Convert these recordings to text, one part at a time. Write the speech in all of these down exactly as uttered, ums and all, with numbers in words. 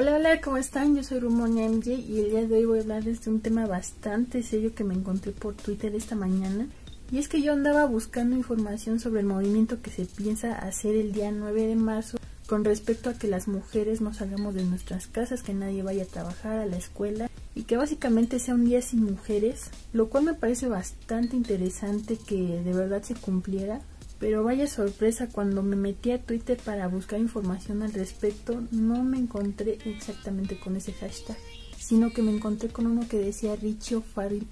Hola, hola, ¿cómo están? Yo soy Rumona M J y el día de hoy voy a hablarles de un tema bastante serio que me encontré por Twitter esta mañana. Y es que yo andaba buscando información sobre el movimiento que se piensa hacer el día nueve de marzo con respecto a que las mujeres no salgamos de nuestras casas, que nadie vaya a trabajar, a la escuela y que básicamente sea un día sin mujeres, lo cual me parece bastante interesante que de verdad se cumpliera. Pero vaya sorpresa, cuando me metí a Twitter para buscar información al respecto, no me encontré exactamente con ese hashtag, sino que me encontré con uno que decía Richie O'Farrell.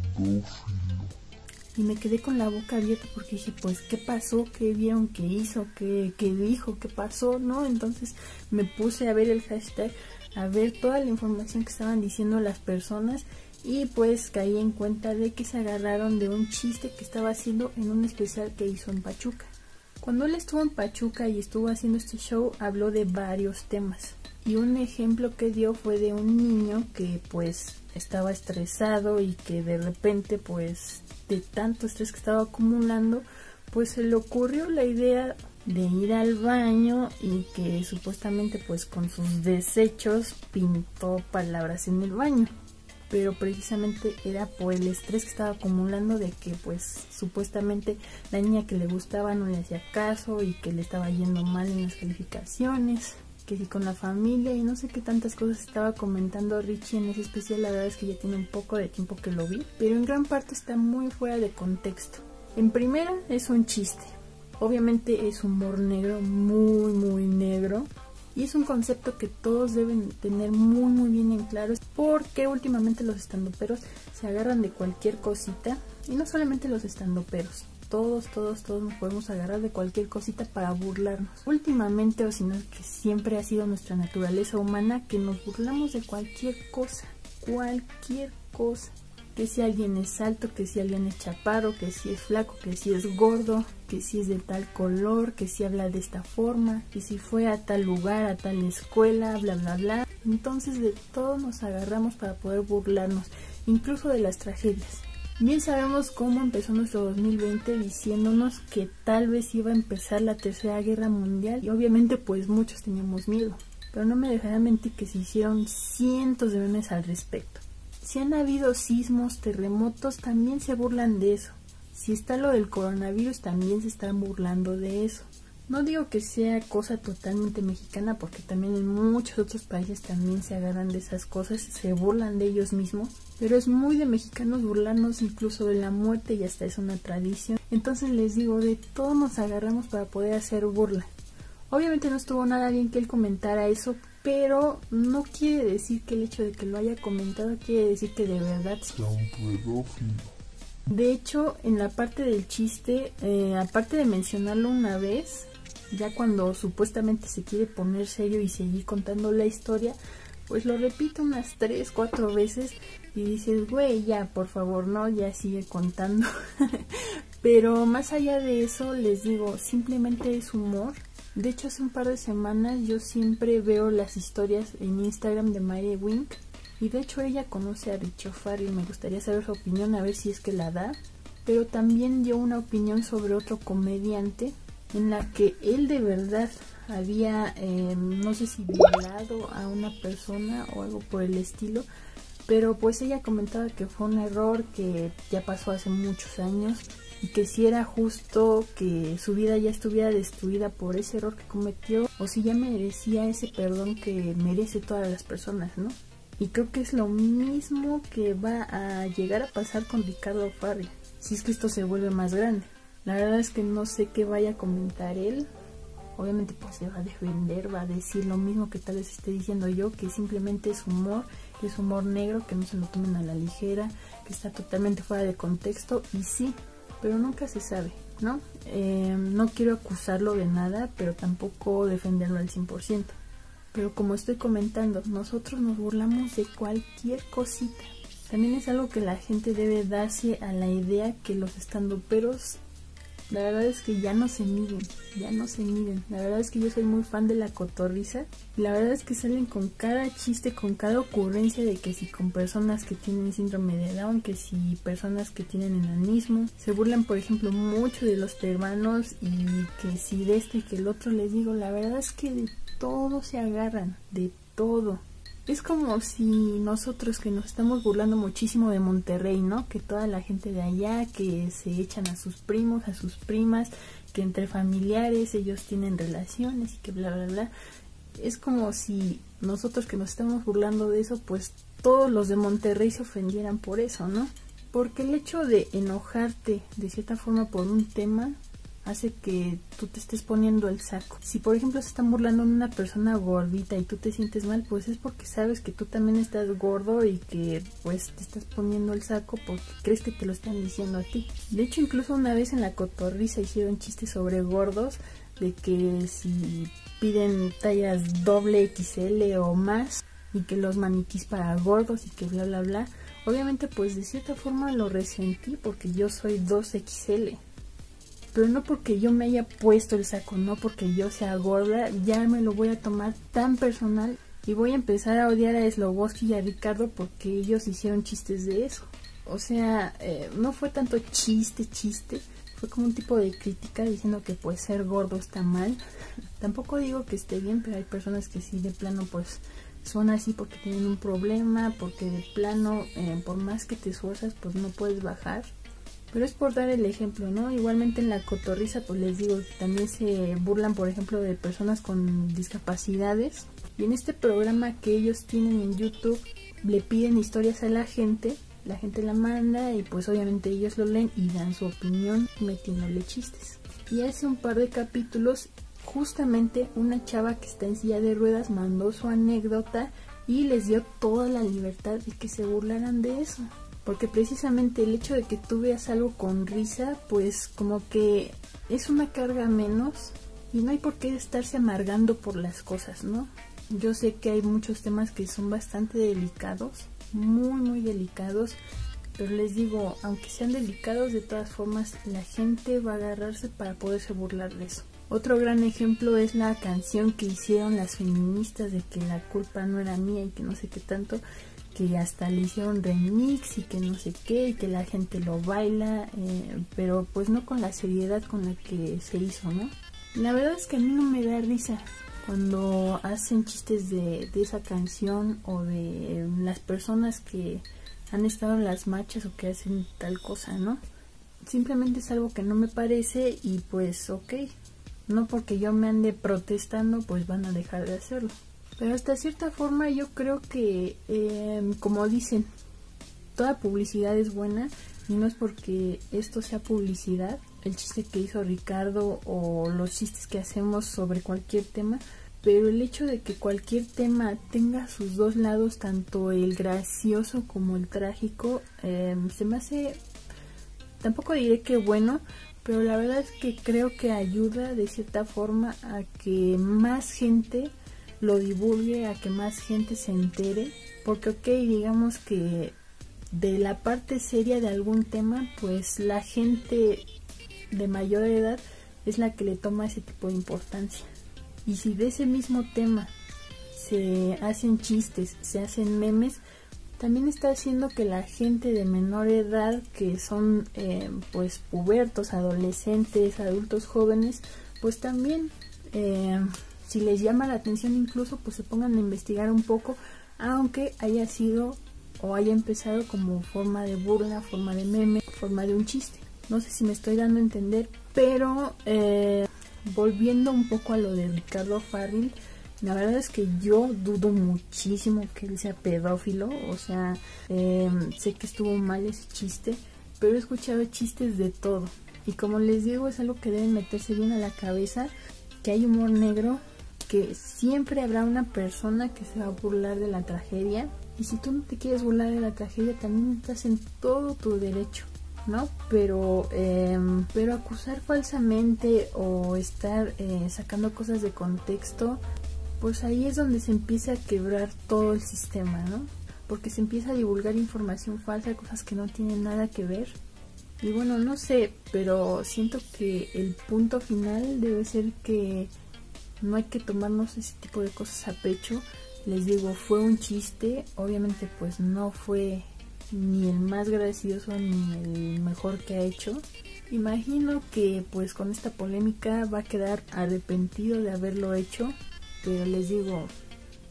Y me quedé con la boca abierta porque dije, pues, ¿qué pasó? ¿Qué vieron? ¿Qué hizo? ¿Qué, qué dijo? ¿Qué pasó? ¿No? Entonces me puse a ver el hashtag, a ver toda la información que estaban diciendo las personas. Y pues caí en cuenta de que se agarraron de un chiste que estaba haciendo en un especial que hizo en Pachuca. Cuando él estuvo en Pachuca y estuvo haciendo este show, habló de varios temas. Y un ejemplo que dio fue de un niño que pues estaba estresado y que de repente pues de tanto estrés que estaba acumulando, pues se le ocurrió la idea de ir al baño y que supuestamente pues con sus desechos pintó palabras en el baño. Pero precisamente era por el estrés que estaba acumulando de que pues supuestamente la niña que le gustaba no le hacía caso y que le estaba yendo mal en las calificaciones, que si con la familia y no sé qué tantas cosas estaba comentando Richie en ese especial. La verdad es que ya tiene un poco de tiempo que lo vi, pero en gran parte está muy fuera de contexto. En primera es un chiste, obviamente es humor negro, muy muy negro. Y es un concepto que todos deben tener muy muy bien en claro, porque últimamente los estandoperos se agarran de cualquier cosita, y no solamente los estandoperos, todos, todos, todos nos podemos agarrar de cualquier cosita para burlarnos. Últimamente, o si no, que siempre ha sido nuestra naturaleza humana, que nos burlamos de cualquier cosa, cualquier cosa. Que si alguien es alto, que si alguien es chaparro, que si es flaco, que si es gordo, que si es de tal color, que si habla de esta forma, que si fue a tal lugar, a tal escuela, bla bla bla. Entonces de todo nos agarramos para poder burlarnos, incluso de las tragedias. Bien sabemos cómo empezó nuestro dos mil veinte diciéndonos que tal vez iba a empezar la tercera guerra mundial, y obviamente pues muchos teníamos miedo, pero no me dejará mentir que se hicieron cientos de memes al respecto. Si han habido sismos, terremotos, también se burlan de eso. Si está lo del coronavirus, también se están burlando de eso. No digo que sea cosa totalmente mexicana, porque también en muchos otros países también se agarran de esas cosas, se burlan de ellos mismos. Pero es muy de mexicanos burlarnos incluso de la muerte, y hasta es una tradición. Entonces les digo, de todo nos agarramos para poder hacer burla. Obviamente no estuvo nada bien que él comentara eso, pero no quiere decir que el hecho de que lo haya comentado quiere decir que de verdad sea un pedófilo. De hecho, en la parte del chiste, eh, aparte de mencionarlo una vez, ya cuando supuestamente se quiere poner serio y seguir contando la historia, pues lo repite unas tres, cuatro veces y dices, güey, ya, por favor, no, ya sigue contando. Pero más allá de eso, les digo, simplemente es humor. De hecho, hace un par de semanas yo siempre veo las historias en Instagram de Mary Wink, y de hecho ella conoce a Richie O'Farrell y me gustaría saber su opinión, a ver si es que la da. Pero también dio una opinión sobre otro comediante en la que él de verdad había, eh, no sé si violado a una persona o algo por el estilo, pero pues ella comentaba que fue un error que ya pasó hace muchos años, y que si era justo que su vida ya estuviera destruida por ese error que cometió, o si ya merecía ese perdón que merece todas las personas, ¿no? Y creo que es lo mismo que va a llegar a pasar con Ricardo O'Farrell, si es que esto se vuelve más grande. La verdad es que no sé qué vaya a comentar él. Obviamente pues se va a defender, va a decir lo mismo que tal vez esté diciendo yo, que simplemente es humor, que es humor negro, que no se lo tomen a la ligera, que está totalmente fuera de contexto, y sí, pero nunca se sabe, ¿no? Eh, no quiero acusarlo de nada, pero tampoco defenderlo al cien por ciento. Pero como estoy comentando, nosotros nos burlamos de cualquier cosita. También es algo que la gente debe darse a la idea que los estandoperos, la verdad es que ya no se miden, ya no se miden. La verdad es que yo soy muy fan de la cotorriza. Y la verdad es que salen con cada chiste, con cada ocurrencia de que si con personas que tienen síndrome de Down, que si personas que tienen enanismo. Se burlan, por ejemplo, mucho de los peruanos y que si de este y que el otro. Les digo, la verdad es que de todo se agarran, de todo. Es como si nosotros que nos estamos burlando muchísimo de Monterrey, ¿no? Que toda la gente de allá, que se echan a sus primos, a sus primas, que entre familiares ellos tienen relaciones y que bla, bla, bla. Es como si nosotros que nos estamos burlando de eso, pues todos los de Monterrey se ofendieran por eso, ¿no? Porque el hecho de enojarte de cierta forma por un tema hace que tú te estés poniendo el saco. Si por ejemplo se están burlando de una persona gordita y tú te sientes mal, pues es porque sabes que tú también estás gordo y que pues te estás poniendo el saco porque crees que te lo están diciendo a ti. De hecho, incluso una vez en la cotorriza hicieron chistes sobre gordos, de que si piden tallas doble equis ele o más y que los maniquís para gordos y que bla bla bla. Obviamente pues de cierta forma lo resentí porque yo soy dos equis ele. Pero no porque yo me haya puesto el saco, no porque yo sea gorda, ya me lo voy a tomar tan personal y voy a empezar a odiar a Slobodsky y a Ricardo porque ellos hicieron chistes de eso. O sea, eh, no fue tanto chiste, chiste, fue como un tipo de crítica diciendo que pues ser gordo está mal. Tampoco digo que esté bien, pero hay personas que sí de plano pues son así porque tienen un problema, porque de plano eh, por más que te esfuerzas pues no puedes bajar. Pero es por dar el ejemplo, ¿no? Igualmente en la cotorriza, pues les digo, también se burlan, por ejemplo, de personas con discapacidades. Y en este programa que ellos tienen en YouTube, le piden historias a la gente, la gente la manda y pues obviamente ellos lo leen y dan su opinión metiéndole chistes. Y hace un par de capítulos, justamente una chava que está en silla de ruedas mandó su anécdota y les dio toda la libertad de que se burlaran de eso. Porque precisamente el hecho de que tú veas algo con risa, pues como que es una carga menos y no hay por qué estarse amargando por las cosas, ¿no? Yo sé que hay muchos temas que son bastante delicados, muy muy delicados, pero les digo, aunque sean delicados, de todas formas la gente va a agarrarse para poderse burlar de eso. Otro gran ejemplo es la canción que hicieron las feministas de que la culpa no era mía y que no sé qué tanto, que hasta le hicieron remix y que no sé qué, y que la gente lo baila, eh, pero pues no con la seriedad con la que se hizo, ¿no? La verdad es que a mí no me da risa cuando hacen chistes de, de esa canción o de las personas que han estado en las marchas o que hacen tal cosa, ¿no? Simplemente es algo que no me parece y pues ok, no porque yo me ande protestando pues van a dejar de hacerlo. Pero hasta cierta forma yo creo que, eh, como dicen, toda publicidad es buena y no es porque esto sea publicidad, el chiste que hizo Ricardo o los chistes que hacemos sobre cualquier tema, pero el hecho de que cualquier tema tenga sus dos lados, tanto el gracioso como el trágico, eh, se me hace, tampoco diré que bueno, pero la verdad es que creo que ayuda de cierta forma a que más gente lo divulgue, a que más gente se entere, porque ok, digamos que de la parte seria de algún tema, pues la gente de mayor edad es la que le toma ese tipo de importancia, y si de ese mismo tema se hacen chistes, se hacen memes, también está haciendo que la gente de menor edad, que son eh, pues pubertos, adolescentes, adultos jóvenes, pues también eh, si les llama la atención incluso pues se pongan a investigar un poco, aunque haya sido o haya empezado como forma de burla, forma de meme, forma de un chiste. No sé si me estoy dando a entender, pero eh, volviendo un poco a lo de Ricardo Farril, la verdad es que yo dudo muchísimo que él sea pedófilo, o sea, eh, sé que estuvo mal ese chiste, pero he escuchado chistes de todo. Y como les digo, es algo que deben meterse bien a la cabeza, que hay humor negro, que siempre habrá una persona que se va a burlar de la tragedia. Y si tú no te quieres burlar de la tragedia, también estás en todo tu derecho, ¿no? Pero, eh, pero acusar falsamente o estar eh, sacando cosas de contexto, pues ahí es donde se empieza a quebrar todo el sistema, ¿no? Porque se empieza a divulgar información falsa, cosas que no tienen nada que ver. Y bueno, no sé, pero siento que el punto final debe ser que no hay que tomarnos ese tipo de cosas a pecho. Les digo, fue un chiste, obviamente pues no fue ni el más gracioso ni el mejor que ha hecho. Imagino que pues con esta polémica va a quedar arrepentido de haberlo hecho, pero les digo,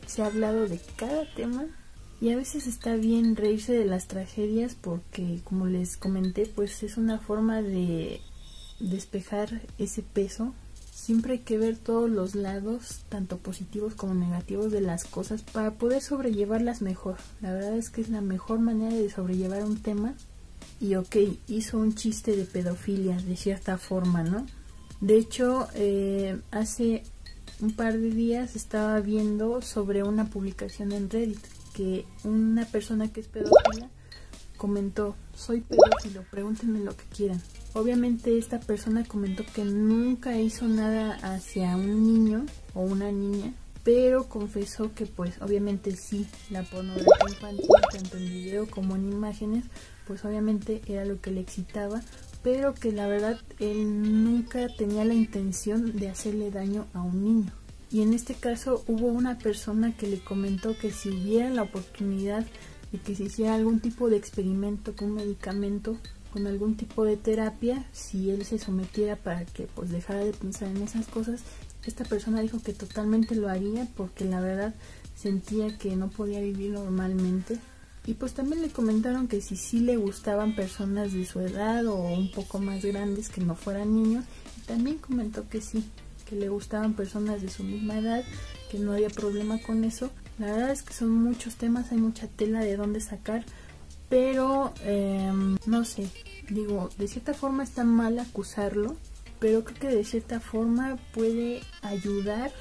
se ha hablado de cada tema y a veces está bien reírse de las tragedias porque, como les comenté, pues es una forma de despejar ese peso. Siempre hay que ver todos los lados, tanto positivos como negativos de las cosas, para poder sobrellevarlas mejor. La verdad es que es la mejor manera de sobrellevar un tema. Y ok, hizo un chiste de pedofilia de cierta forma, ¿no? De hecho, eh, hace un par de días estaba viendo sobre una publicación en Reddit que una persona que es pedófila comentó: soy pedófilo, pregúntenme lo que quieran. Obviamente esta persona comentó que nunca hizo nada hacia un niño o una niña, pero confesó que pues obviamente sí, la pornografía infantil, tanto en video como en imágenes, pues obviamente era lo que le excitaba, pero que la verdad él nunca tenía la intención de hacerle daño a un niño. Y en este caso hubo una persona que le comentó que si hubiera la oportunidad de que se hiciera algún tipo de experimento con un medicamento, con algún tipo de terapia, si él se sometiera para que pues dejara de pensar en esas cosas, esta persona dijo que totalmente lo haría porque la verdad sentía que no podía vivir normalmente. Y pues también le comentaron que si sí le gustaban personas de su edad o un poco más grandes que no fueran niños, y también comentó que sí, que le gustaban personas de su misma edad, que no había problema con eso. La verdad es que son muchos temas, hay mucha tela de dónde sacar, pero eh, no sé, digo, de cierta forma está mal acusarlo, pero creo que de cierta forma puede ayudar,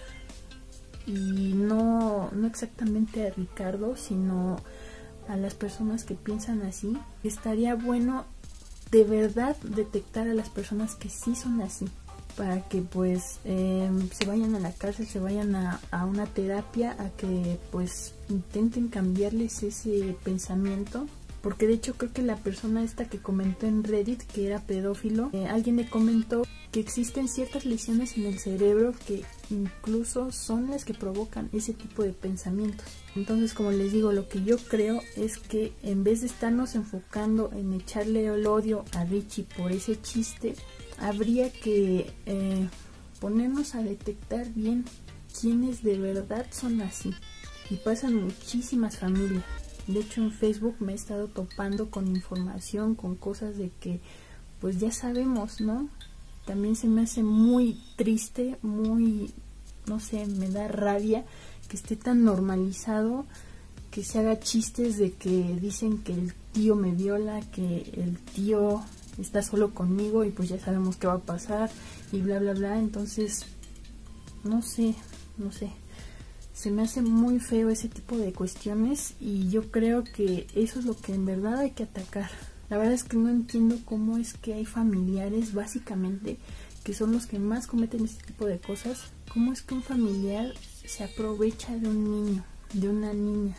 y no, no exactamente a Ricardo, sino a las personas que piensan así. Estaría bueno de verdad detectar a las personas que sí son así, para que pues eh, se vayan a la cárcel, se vayan a, a una terapia, a que pues intenten cambiarles ese pensamiento. Porque de hecho creo que la persona esta que comentó en Reddit que era pedófilo, eh, alguien le comentó que existen ciertas lesiones en el cerebro que incluso son las que provocan ese tipo de pensamientos. Entonces, como les digo, lo que yo creo es que en vez de estarnos enfocando en echarle el odio a Richie por ese chiste, habría que eh, ponernos a detectar bien quiénes de verdad son así. Y pasan muchísimas familias. De hecho, en Facebook me he estado topando con información, con cosas de que pues ya sabemos, ¿no? También se me hace muy triste, muy, no sé, me da rabia que esté tan normalizado, que se haga chistes de que dicen que el tío me viola, que el tío está solo conmigo y pues ya sabemos qué va a pasar y bla bla bla. Entonces, no sé, no sé. Se me hace muy feo ese tipo de cuestiones y yo creo que eso es lo que en verdad hay que atacar. La verdad es que no entiendo cómo es que hay familiares, básicamente, que son los que más cometen este tipo de cosas. ¿Cómo es que un familiar se aprovecha de un niño, de una niña?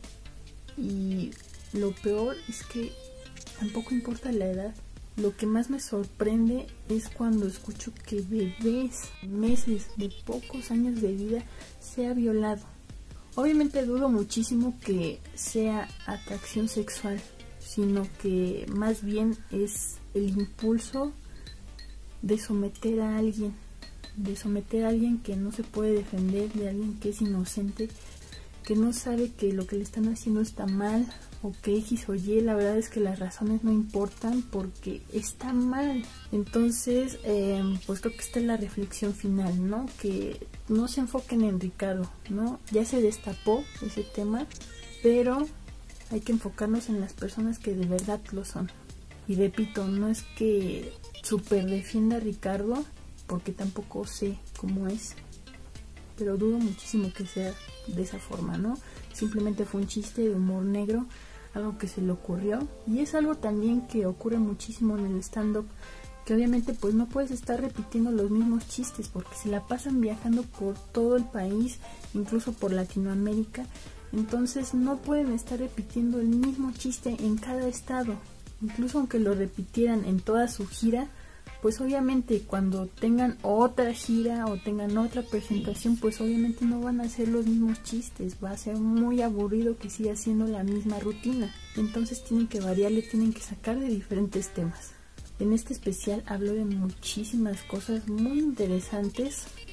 Y lo peor es que tampoco importa la edad. Lo que más me sorprende es cuando escucho que bebés, meses, de pocos años de vida, sea violado. Obviamente dudo muchísimo que sea atracción sexual, sino que más bien es el impulso de someter a alguien, de someter a alguien que no se puede defender, de alguien que es inocente, que no sabe que lo que le están haciendo está mal, o que X o Y. La verdad es que las razones no importan porque está mal. Entonces, eh, pues creo que esta es la reflexión final, ¿no? Que no se enfoquen en Ricardo, ¿no? Ya se destapó ese tema, pero hay que enfocarnos en las personas que de verdad lo son. Y repito, no es que super defienda a Ricardo, porque tampoco sé cómo es, pero dudo muchísimo que sea de esa forma, ¿no? Simplemente fue un chiste de humor negro, algo que se le ocurrió, y es algo también que ocurre muchísimo en el stand-up, que obviamente pues no puedes estar repitiendo los mismos chistes porque se la pasan viajando por todo el país, incluso por Latinoamérica. Entonces no pueden estar repitiendo el mismo chiste en cada estado. Incluso aunque lo repitieran en toda su gira, pues obviamente cuando tengan otra gira o tengan otra presentación, pues obviamente no van a hacer los mismos chistes, va a ser muy aburrido que siga haciendo la misma rutina. Entonces tienen que variarle, tienen que sacar de diferentes temas. En este especial hablo de muchísimas cosas muy interesantes,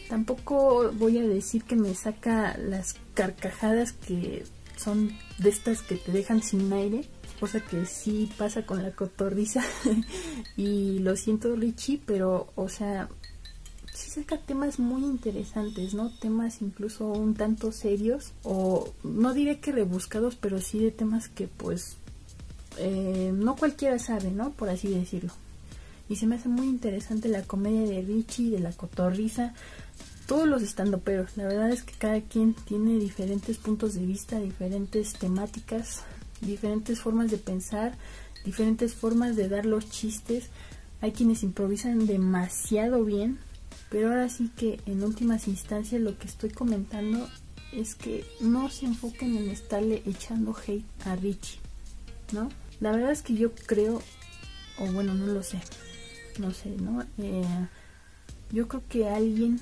Tampoco voy a decir que me saca las carcajadas que son de estas que te dejan sin aire, cosa que sí pasa con la cotorriza. Y lo siento, Richie, pero o sea, sí saca temas muy interesantes, ¿no? Temas incluso un tanto serios, o no diré que rebuscados, pero sí de temas que pues eh, no cualquiera sabe, ¿no? Por así decirlo. Y se me hace muy interesante la comedia de Richie, de la cotorriza, todos los estandoperos. La verdad es que cada quien tiene diferentes puntos de vista, diferentes temáticas, diferentes formas de pensar, diferentes formas de dar los chistes. Hay quienes improvisan demasiado bien, pero ahora sí que en últimas instancias lo que estoy comentando es que no se enfoquen en estarle echando hate a Richie, ¿no? La verdad es que yo creo, o bueno, no lo sé, no sé, ¿no? Eh, yo creo que alguien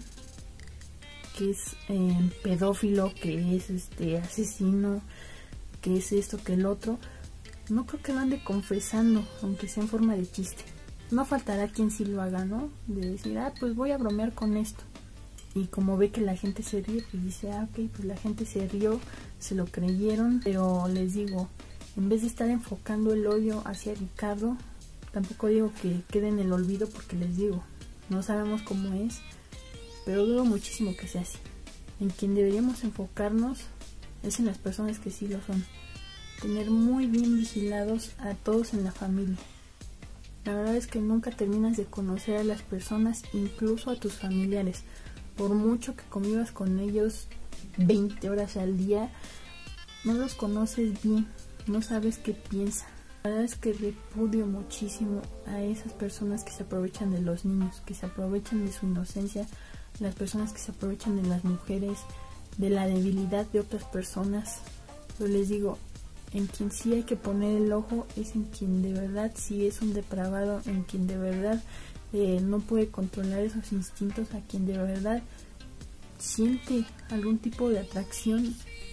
que es eh, pedófilo, que es este asesino, que es esto, que el otro, no creo que lo ande confesando, aunque sea en forma de chiste. No faltará quien sí lo haga, ¿no? De decir, ah, pues voy a bromear con esto. Y como ve que la gente se ríe, pues dice, ah, ok, pues la gente se rió, se lo creyeron. Pero les digo, en vez de estar enfocando el odio hacia Ricardo, tampoco digo que quede en el olvido, porque les digo, no sabemos cómo es, pero dudo muchísimo que sea así. En quien deberíamos enfocarnos es en las personas que sí lo son. Tener muy bien vigilados a todos en la familia. La verdad es que nunca terminas de conocer a las personas, incluso a tus familiares. Por mucho que convivas con ellos veinte horas al día, no los conoces bien, no sabes qué piensan. La verdad es que repudio muchísimo a esas personas que se aprovechan de los niños, que se aprovechan de su inocencia, las personas que se aprovechan de las mujeres, de la debilidad de otras personas. Pero les digo, en quien sí hay que poner el ojo es en quien de verdad sí es un depravado, en quien de verdad eh, no puede controlar esos instintos, a quien de verdad siente algún tipo de atracción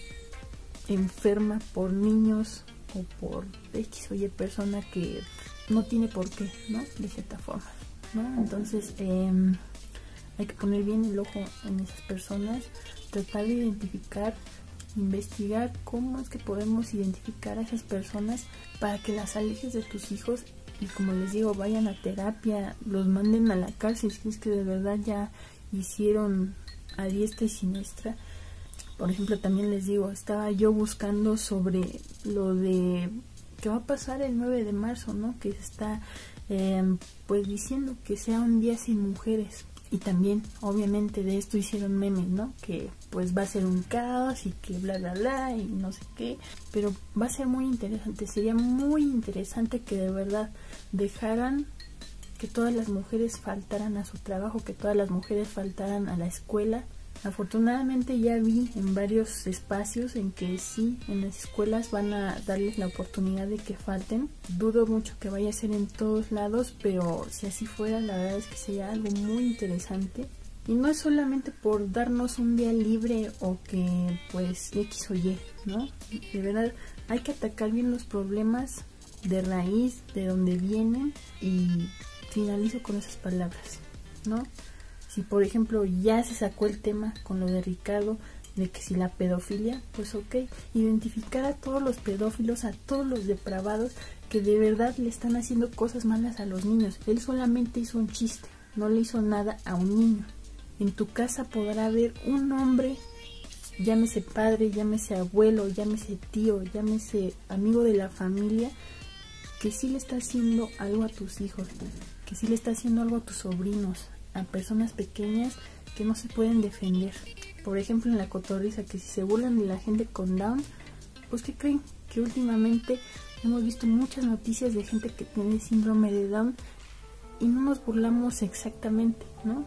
enferma por niños o por X o Y persona que no tiene por qué, ¿no? De cierta forma, ¿no? Entonces eh, hay que poner bien el ojo en esas personas, tratar de identificar, investigar cómo es que podemos identificar a esas personas para que las alejes de tus hijos y, como les digo, vayan a terapia, los manden a la cárcel si es que de verdad ya hicieron a diestra y siniestra. Por ejemplo, también les digo, estaba yo buscando sobre lo de que va a pasar el nueve de marzo, ¿no? Que se está eh, pues diciendo que sea un día sin mujeres. Y también, obviamente, de esto hicieron memes, ¿no? Que pues va a ser un caos y que bla, bla, bla y no sé qué. Pero va a ser muy interesante. Sería muy interesante que de verdad dejaran que todas las mujeres faltaran a su trabajo, que todas las mujeres faltaran a la escuela. Afortunadamente ya vi en varios espacios en que sí, en las escuelas van a darles la oportunidad de que falten. Dudo mucho que vaya a ser en todos lados, pero si así fuera, la verdad es que sería algo muy interesante. Y no es solamente por darnos un día libre o que pues X o Y, ¿no? De verdad hay que atacar bien los problemas de raíz, de donde vienen, y finalizo con esas palabras, ¿no? Si por ejemplo ya se sacó el tema con lo de Ricardo, de que si la pedofilia, pues ok, identificar a todos los pedófilos, a todos los depravados que de verdad le están haciendo cosas malas a los niños. Él solamente hizo un chiste, no le hizo nada a un niño. En tu casa podrá haber un hombre, llámese padre, llámese abuelo, llámese tío, llámese amigo de la familia, que sí le está haciendo algo a tus hijos, que sí le está haciendo algo a tus sobrinos, a personas pequeñas que no se pueden defender. Por ejemplo, en la cotorriza, que si se burlan de la gente con Down, pues ¿qué creen? Que últimamente hemos visto muchas noticias de gente que tiene síndrome de Down y no nos burlamos exactamente, ¿no?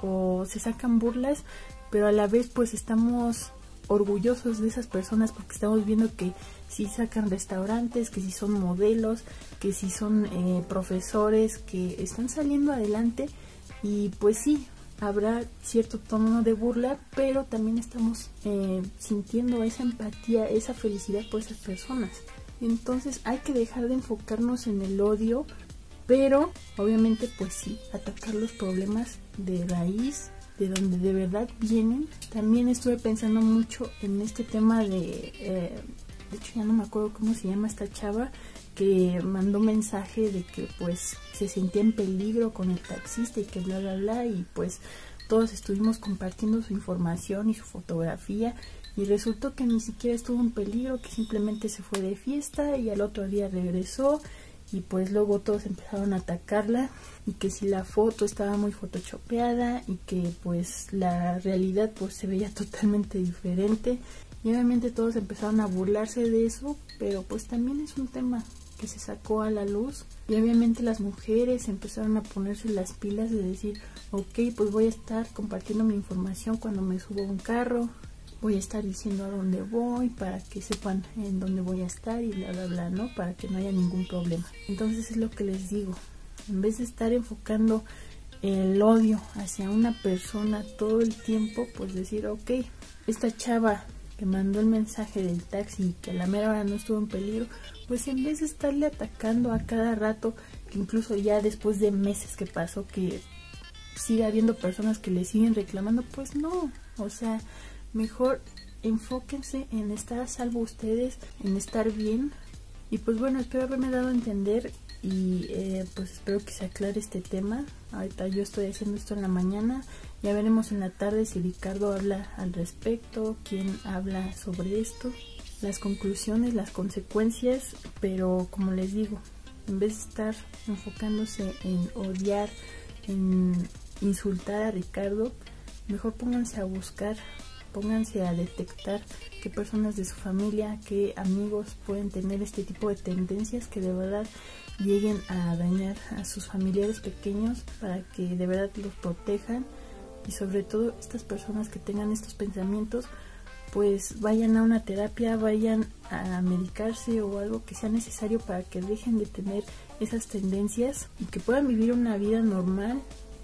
O se sacan burlas, pero a la vez pues estamos orgullosos de esas personas porque estamos viendo que si sacan restaurantes, que si son modelos, que si son eh, profesores, que están saliendo adelante. Y pues sí, habrá cierto tono de burla, pero también estamos eh, sintiendo esa empatía, esa felicidad por esas personas. Entonces hay que dejar de enfocarnos en el odio, pero obviamente pues sí, atacar los problemas de raíz, de donde de verdad vienen. También estuve pensando mucho en este tema de, eh, de hecho ya no me acuerdo cómo se llama esta chava, que mandó mensaje de que pues se sentía en peligro con el taxista y que bla bla bla, y pues todos estuvimos compartiendo su información y su fotografía, y resultó que ni siquiera estuvo en peligro, que simplemente se fue de fiesta y al otro día regresó, y pues luego todos empezaron a atacarla, y que si la foto estaba muy photoshopeada y que pues la realidad pues se veía totalmente diferente, y obviamente todos empezaron a burlarse de eso, pero pues también es un tema que se sacó a la luz, y obviamente las mujeres empezaron a ponerse las pilas de decir, ok, pues voy a estar compartiendo mi información cuando me subo a un carro, voy a estar diciendo a dónde voy para que sepan en dónde voy a estar y bla bla bla, ¿no? Para que no haya ningún problema. Entonces es lo que les digo, en vez de estar enfocando el odio hacia una persona todo el tiempo, pues decir, ok, esta chava que mandó el mensaje del taxi y que a la mera hora no estuvo en peligro, pues en vez de estarle atacando a cada rato, que incluso ya después de meses que pasó, que siga habiendo personas que le siguen reclamando, pues no, o sea, mejor enfóquense en estar a salvo ustedes, en estar bien. Y pues bueno, espero haberme dado a entender, y eh, pues espero que se aclare este tema. Ahorita yo estoy haciendo esto en la mañana, ya veremos en la tarde si Ricardo habla al respecto, quién habla sobre esto, las conclusiones, las consecuencias. Pero como les digo, en vez de estar enfocándose en odiar, en insultar a Ricardo, mejor pónganse a buscar, pónganse a detectar qué personas de su familia, qué amigos pueden tener este tipo de tendencias que de verdad lleguen a dañar a sus familiares pequeños, para que de verdad los protejan. Y sobre todo estas personas que tengan estos pensamientos, pues vayan a una terapia, vayan a medicarse o algo que sea necesario para que dejen de tener esas tendencias y que puedan vivir una vida normal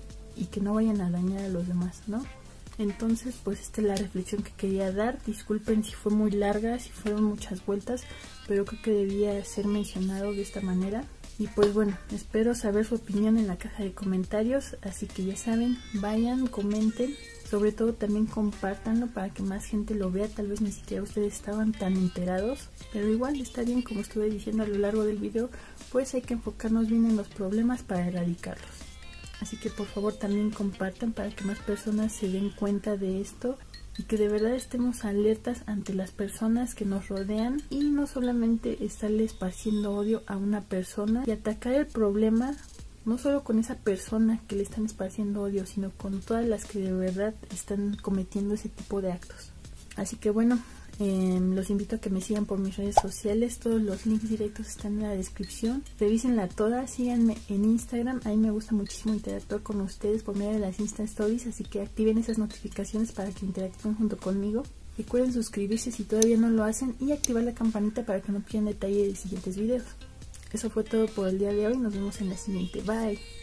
y que no vayan a dañar a los demás, ¿no? Entonces, pues esta es la reflexión que quería dar. Disculpen si fue muy larga, si fueron muchas vueltas, pero creo que debía ser mencionado de esta manera. Y pues bueno, espero saber su opinión en la caja de comentarios, así que ya saben, vayan, comenten, sobre todo también compártanlo para que más gente lo vea. Tal vez ni siquiera ustedes estaban tan enterados, pero igual está bien, como estuve diciendo a lo largo del video, pues hay que enfocarnos bien en los problemas para erradicarlos. Así que por favor también compartan para que más personas se den cuenta de esto y que de verdad estemos alertas ante las personas que nos rodean, y no solamente estarle esparciendo odio a una persona y atacar el problema no solo con esa persona que le están esparciendo odio, sino con todas las que de verdad están cometiendo ese tipo de actos. Así que bueno, Eh, los invito a que me sigan por mis redes sociales, todos los links directos están en la descripción, revísenla toda, síganme en Instagram, ahí me gusta muchísimo interactuar con ustedes por medio de las Insta Stories, así que activen esas notificaciones para que interactúen junto conmigo. Recuerden suscribirse si todavía no lo hacen y activar la campanita para que no pierdan detalle de siguientes videos. Eso fue todo por el día de hoy, nos vemos en la siguiente, bye.